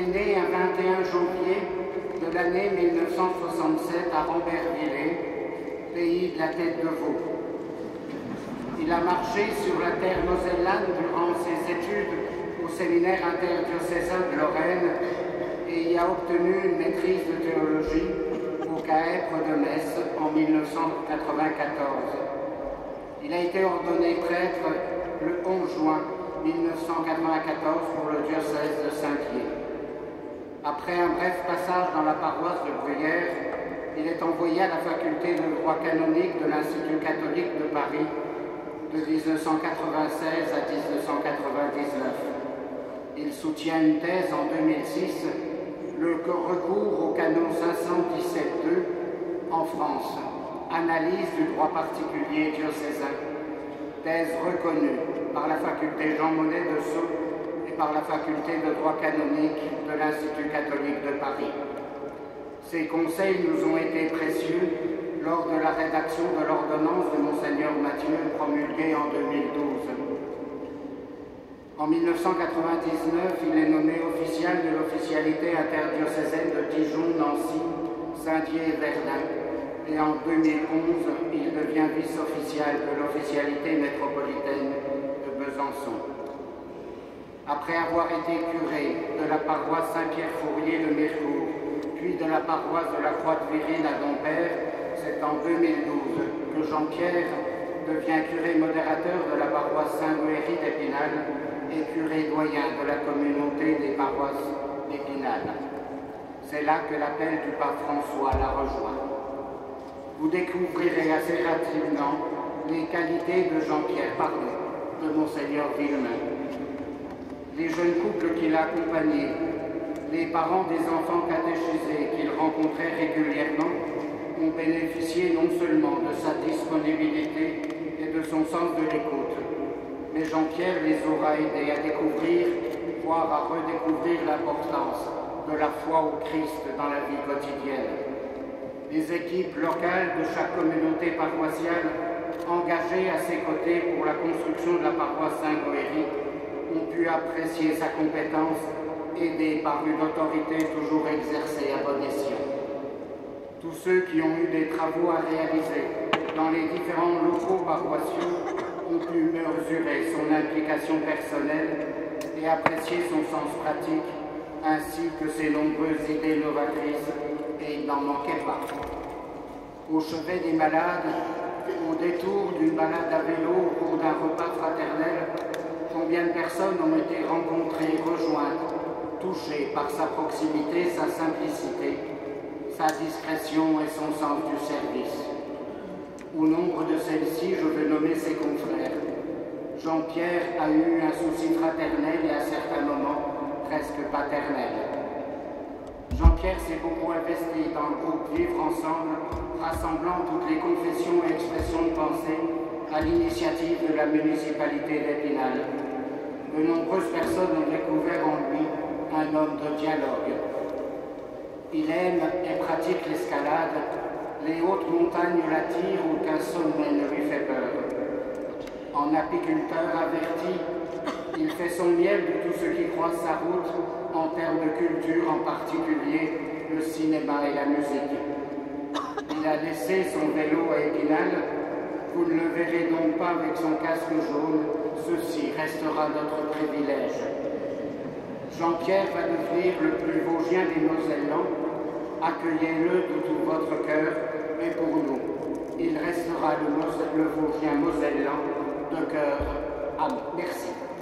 est né un 21 janvier de l'année 1967 à Rambervillers, pays de la tête de veau. Il a marché sur la terre mosellane durant ses études au séminaire interdiocésain de Lorraine et y a obtenu une maîtrise de théologie au Caèpre de Metz en 1994. Il a été ordonné prêtre le 11 juin 1994 pour le diocèse de Saint-Dié. Après un bref passage dans la paroisse de Bruyères, il est envoyé à la faculté de droit canonique de l'Institut catholique de Paris de 1996 à 1999. Il soutient une thèse en 2006, le recours au canon 517.2 en France, analyse du droit particulier diocésain, thèse reconnue par la faculté Jean Monnet de Sceaux et par la faculté de droit canonique de l'Institut catholique de Paris. Ces conseils nous ont été précieux lors de la rédaction de l'ordonnance de Monseigneur Mathieu promulguée en 2012. En 1999, il est nommé official de l'officialité interdiocésaine de Dijon, Nancy, Saint-Dié et Verdun. Et en 2011, il devient vice-official de l'officialité métropolitaine de Besançon. Après avoir été curé de la paroisse Saint-Pierre-Fourier de Mirecourt, puis de la paroisse de la Croix-de-Virine à Dompère, c'est en 2012 que Jean-Pierre devient curé modérateur de la paroisse Saint-Guéry d'Épinal et curé doyen de la communauté des paroisses d'Épinal. C'est là que l'appel du pape François l'a rejoint. Vous découvrirez assez rapidement les qualités de Jean-Pierre, de Monseigneur Villemain. Les jeunes couples qu'il a accompagnés, les parents des enfants catéchisés qu'il rencontrait régulièrement ont bénéficié non seulement de sa disponibilité et de son sens de l'écoute, mais Jean-Pierre les aura aidés à découvrir, voire à redécouvrir l'importance de la foi au Christ dans la vie quotidienne. Les équipes locales de chaque communauté paroissiale engagées à ses côtés pour la construction de la paroisse Saint-Guéry ont pu apprécier sa compétence, aidée par une autorité toujours exercée à bon escient. Tous ceux qui ont eu des travaux à réaliser dans les différents locaux paroissiaux ont pu mesurer son implication personnelle et apprécier son sens pratique, ainsi que ses nombreuses idées novatrices, et il n'en manquait pas. Au chevet des malades, au détour d'une balade à vélo au cours d'un repas fraternel, combien de personnes ont été rencontrées, rejointes, touchées par sa proximité, sa simplicité, sa discrétion et son sens du service. Au nombre de celles-ci, je veux nommer ses confrères. Jean-Pierre a eu un souci fraternel et à certains moments presque paternel. Jean-Pierre s'est beaucoup investi dans le groupe Vivre Ensemble, rassemblant toutes les confessions et expressions de pensée à l'initiative de la municipalité d'Épinal. De nombreuses personnes ont découvert en lui un homme de dialogue. Il aime et pratique l'escalade, les hautes montagnes l'attirent, aucun sommet ne lui fait peur. En apiculteur averti, il fait son miel de tout ce qui croise sa route en termes de culture, en particulier le cinéma et la musique. Il a laissé son vélo à Épinal. Vous ne le verrez donc pas avec son casque jaune, ceci restera notre privilège. Jean-Pierre va devenir le plus vosgien des Mosellans. Accueillez-le de tout votre cœur, et pour nous, il restera le vosgien mosellan de cœur. Amen. Merci.